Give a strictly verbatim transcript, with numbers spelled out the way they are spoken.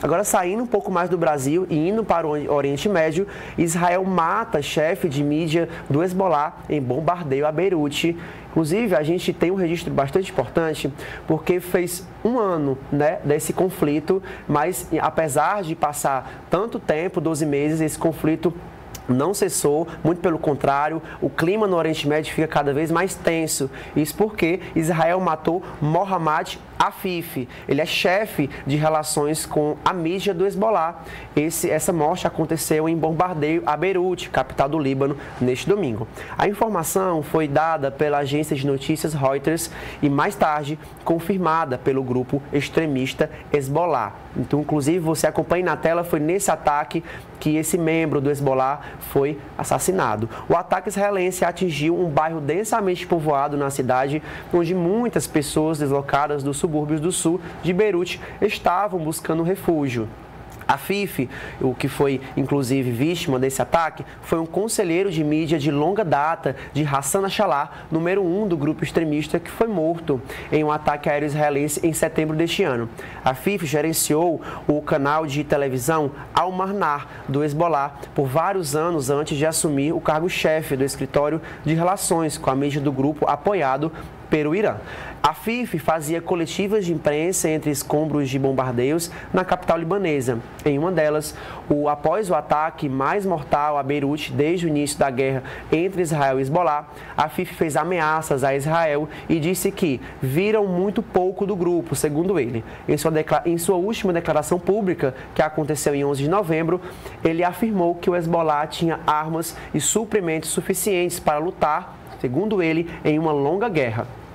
Agora, saindo um pouco mais do Brasil e indo para o Oriente Médio, Israel mata chefe de mídia do Hezbollah em bombardeio a Beirute. Inclusive, a gente tem um registro bastante importante, porque fez um ano, né, desse conflito, mas apesar de passar tanto tempo, doze meses, esse conflito não cessou, muito pelo contrário, o clima no Oriente Médio fica cada vez mais tenso. Isso porque Israel matou Mohammad Afif. Ele é chefe de relações com a mídia do Hezbollah. Esse, essa morte aconteceu em bombardeio a Beirute, capital do Líbano, neste domingo. A informação foi dada pela agência de notícias Reuters e mais tarde confirmada pelo grupo extremista Hezbollah. Então, inclusive, você acompanha na tela, foi nesse ataque que esse membro do Hezbollah foi assassinado. O ataque israelense atingiu um bairro densamente povoado na cidade, onde muitas pessoas deslocadas dos subúrbios do sul de Beirute estavam buscando refúgio. Afif, o que foi inclusive vítima desse ataque, foi um conselheiro de mídia de longa data de Hassan Nasrallah, número um do grupo extremista, que foi morto em um ataque aéreo israelense em setembro deste ano. Afif gerenciou o canal de televisão Al-Marnar do Hezbollah por vários anos antes de assumir o cargo-chefe do escritório de relações com a mídia do grupo apoiado pelo Irã. Afif fazia coletivas de imprensa entre escombros de bombardeios na capital libanesa. Em uma delas, o, após o ataque mais mortal a Beirute desde o início da guerra entre Israel e Hezbollah, Afif fez ameaças a Israel e disse que viram muito pouco do grupo, segundo ele. Em sua, em sua última declaração pública, que aconteceu em onze de novembro, ele afirmou que o Hezbollah tinha armas e suprimentos suficientes para lutar, segundo ele, em uma longa guerra.